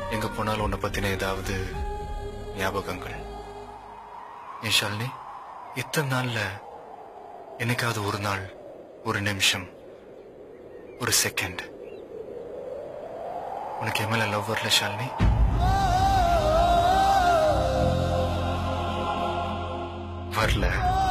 எங்க போனாலும் உன்னை பத்தின ஏதாவது ஞாபகங்கள். ஏன் ஷாலினி, இத்தனை நாள்ல என்னைக்காவது ஒரு நாள், ஒரு நிமிஷம், ஒரு செகண்ட் உனக்கு என் மேல லவ் வரல ஷாலினி? வரல.